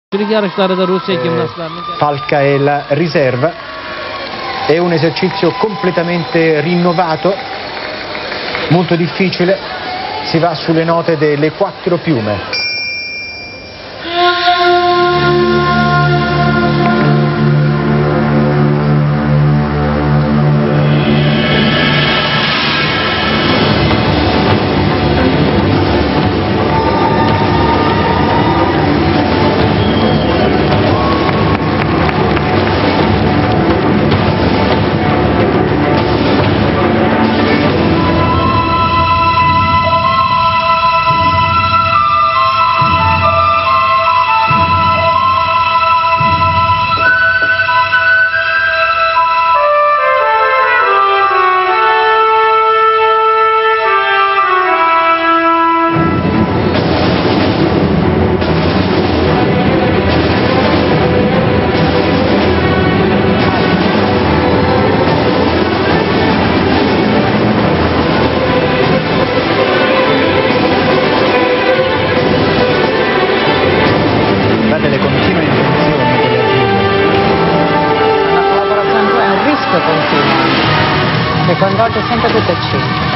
Falca è la riserva, è un esercizio completamente rinnovato, molto difficile, si va sulle note delle 4 piume. Che coinvolge sempre tutte e 5.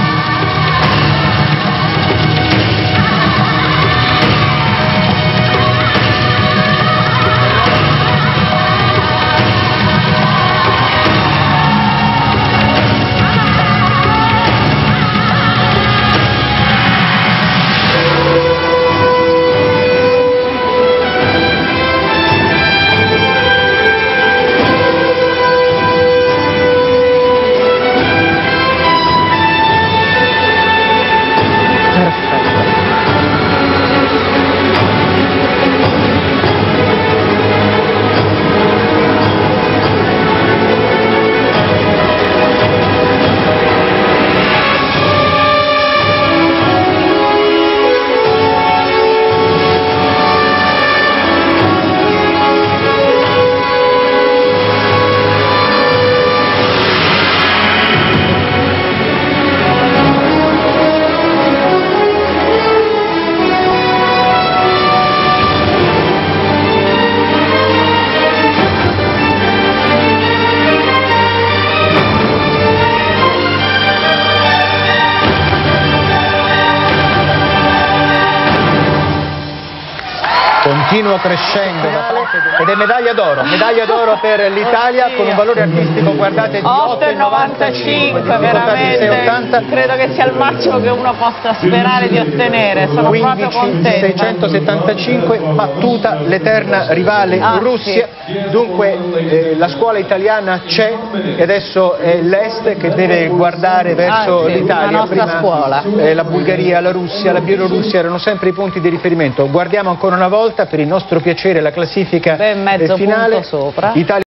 Continuo crescendo ed è medaglia d'oro per l'Italia con un valore artistico, guardate, di 8,95, veramente credo che sia il massimo che uno possa sperare di ottenere. Sono proprio contenta. 15,675, battuta l'eterna rivale Russia. Dunque la scuola italiana c'è e adesso è l'Est che deve guardare verso l'Italia. La nostra scuola. La Bulgaria, la Russia, la Bielorussia erano sempre i punti di riferimento. Guardiamo ancora una volta per il nostro piacere la classifica mezzo finale. punto sopra.